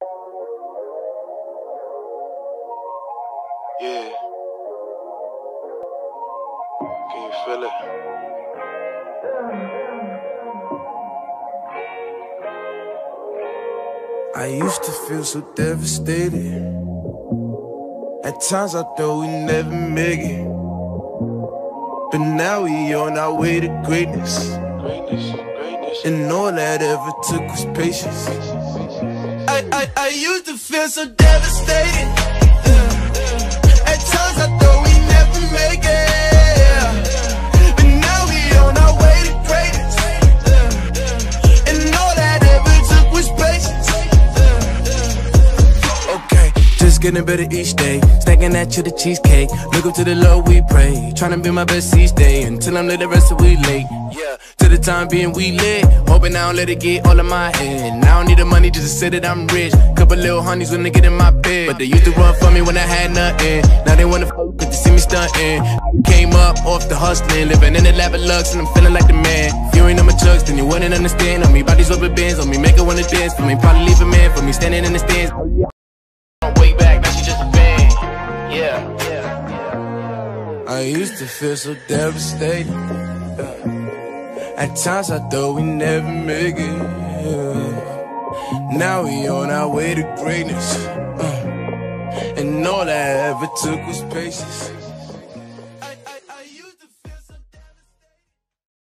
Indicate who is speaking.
Speaker 1: Yeah. Can you feel it? I used to feel so devastated. At times I thought we'd never make it, but now we on our way to greatness. And all that ever took was patience. I used to feel so devastated. At times I thought we'd never make it, but now we on our way to greatness. And all that ever took was patience. Okay, just getting better each day. Snacking at you the cheesecake. Look up to the Lord we pray. Trying to be my best each day until I'm late, the rest of we late. Yeah, to the time being we lit. Hoping I don't let it get all of my head. I don't need the money just to say that I'm rich. Couple little honeys when they get in my bed, but they used to run for me when I had nothing. Now they wanna fuck cause they see me stunting. Came up off the hustling, living in the lap of lux, and I'm feeling like the man. If you ain't on my chucks, then you wouldn't understand. On me, bodies rubber bands, on me, make her wanna dance. For me, probably leave a man, for me, standing in the stands. Way back, now she just a fan. Yeah. I used to feel so devastated. At times I thought we'd never make it. Now we on our way to greatness. And all I ever took was patience.